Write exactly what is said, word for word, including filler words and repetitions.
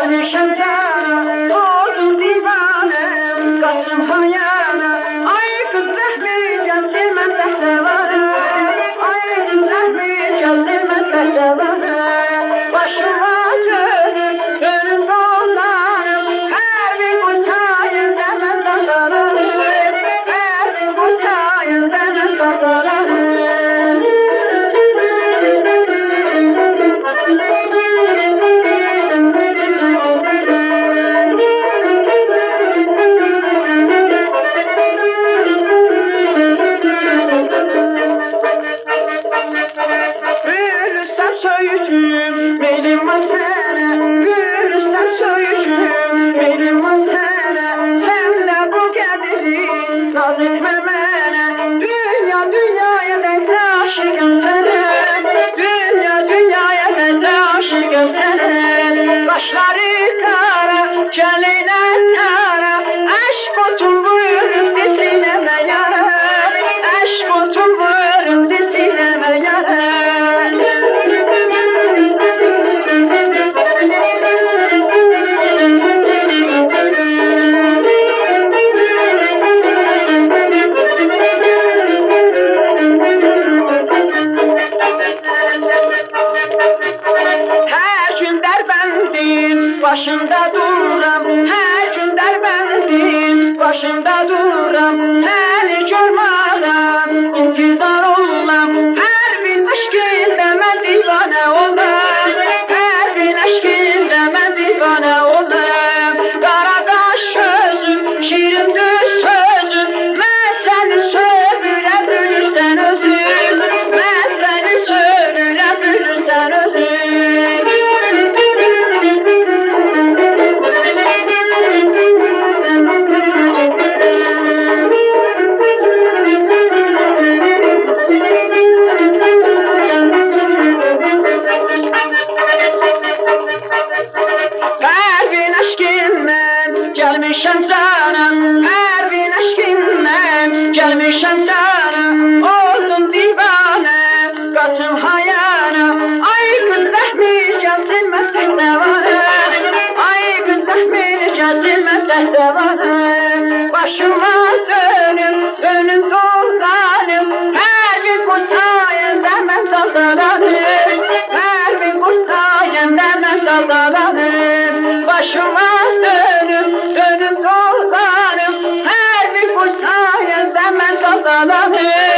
Gelmişim sana, oldum divanem, kaçım hayana. Ay kız zahmi geldirmez sehvana. Ay kız zahmi geldirmez sehvana. Başıma dönüp, dönüp dolanırım. Her bir kutayım demez sazarım. Her bir kutayım demez sazarım. Söğüşüm benim vasene, gülüşten söğüşüm benim vasene. Sen de bu kendini saz etme bana. Dünya dünyaya ben de aşıkım sana. Dünya dünyaya ben de aşıkım sana. Başları kara, keleyler kara. Aşk otum buyurun desineme yara. Aşk otum buyurun desineme yara. Başımda duram, her gün derbendim. Başımda duram, seni görmem, intizar olmam. Her bir aşkında ben divane olmam. Her bir aşkında ben divane olmam. Kara kaş gözüm, şirin düz sözüm. Ben seni söyle bülürsen özüm. Ben seni söyle bülürsen özüm. Gelmişim sana, her bir aşkımla. Gelmişim sana, oldum divane, kaçım hayana. Ay kız zahmi geldirmez sevana. Ay kız zahmi geldirmez sevana. Başıma dönüp, dönüp dolanım. Her bir kutayında ben sallanırım. Her bir kutayında ben sallanırım. Başıma dönüp, dönüp dolanım. Her bir kutayında ben sallanırım.